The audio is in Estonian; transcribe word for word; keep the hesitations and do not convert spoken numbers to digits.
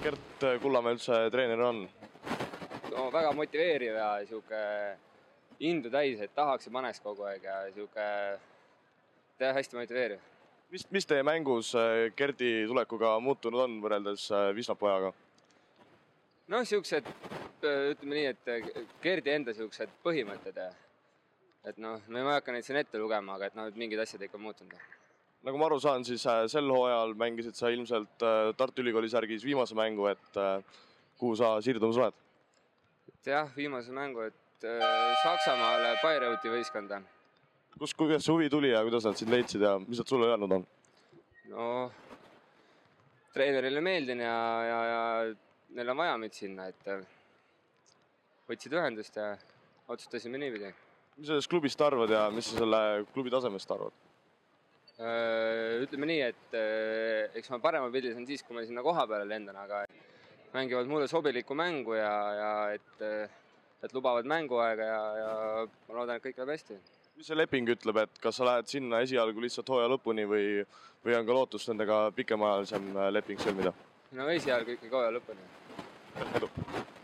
Gert Kullamäe üldse treener on? No, väga motiveeriv ja siuke indu täis, et tahaks ja paneks kogu aeg ja siuke teha hästi motiveeriv. Mis, mis teie mängus Gerdi tulekuga muutunud on võrreldes Visnapojaga? No, siuksed, ütleme nii, et Gerdi enda siuksed põhimõtted. Et noh, me ei hakka neid siin ette lugema, aga et noh, et mingid asjad ikka muutunud. Nagu ma aru saan, siis sel hooajal mängisid sa ilmselt Tartu Ülikooli särgis viimase mängu, et kuhu sa siirdumas oled? Jah, viimase mängu, et Saksamaale Bayreuthi võiskonda. Kus, kuidas see huvi tuli ja kuidas nad sind leidsid ja mis nad sulle öelnud on? No, treenerile meeldin ja, ja, ja neil on vaja meid sinna, et võtsid ühendust ja otsustasime niipidi. Mis sellest klubist arvad ja mis sa selle klubi tasemest arvad? Ütleme nii, et eks ma parema pildi saan siis, kui ma sinna koha peale lendan, aga mängivad mulle sobiliku mängu ja, ja et, et lubavad mänguaega ja, ja ma loodan, et kõik läheb hästi. Mis see leping ütleb, et kas sa lähed sinna esialgu lihtsalt hooaja lõpuni või, või on ka lootust nendega pikemaajalisem leping sõlmida? No esialgu ikkagi hooaja lõpuni. Edu!